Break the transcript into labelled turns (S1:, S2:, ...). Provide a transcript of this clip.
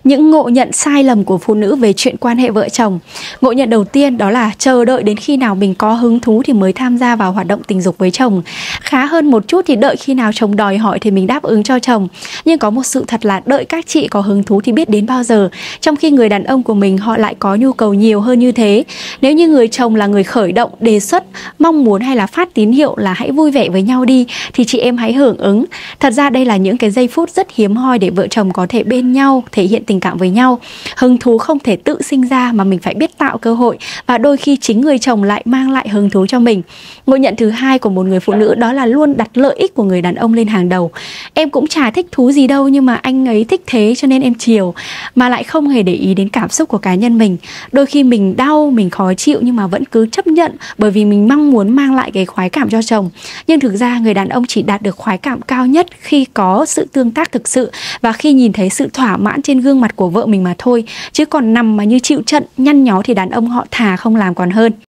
S1: Những ngộ nhận sai lầm của phụ nữ về chuyện quan hệ vợ chồng. Ngộ nhận đầu tiên đó là chờ đợi đến khi nào mình có hứng thú thì mới tham gia vào hoạt động tình dục với chồng. Khá hơn một chút thì đợi khi nào chồng đòi hỏi thì mình đáp ứng cho chồng. Nhưng có một sự thật là đợi các chị có hứng thú thì biết đến bao giờ, trong khi người đàn ông của mình họ lại có nhu cầu nhiều hơn như thế. Nếu như người chồng là người khởi động, đề xuất, mong muốn hay là phát tín hiệu là hãy vui vẻ với nhau đi, thì chị em hãy hưởng ứng. Thật ra đây là những cái giây phút rất hiếm hoi để vợ chồng có thể bên nhau, thể hiện tình cảm với nhau. Hứng thú không thể tự sinh ra mà mình phải biết tạo cơ hội, và đôi khi chính người chồng lại mang lại hứng thú cho mình. Ngộ nhận thứ hai của một người phụ nữ đó là luôn đặt lợi ích của người đàn ông lên hàng đầu. Em cũng chả thích thú gì đâu, nhưng mà anh ấy thích thế cho nên em chiều, mà lại không hề để ý đến cảm xúc của cá nhân mình. Đôi khi mình đau, mình khó chịu nhưng mà vẫn cứ chấp nhận, bởi vì mình mong muốn mang lại cái khoái cảm cho chồng. Nhưng thực ra người đàn ông chỉ đạt được khoái cảm cao nhất khi có sự tương tác thực sự, và khi nhìn thấy sự thỏa mãn trên gương mặt của vợ mình mà thôi. Chứ còn nằm mà như chịu trận, nhăn nhó thì đàn ông họ thà không làm còn hơn.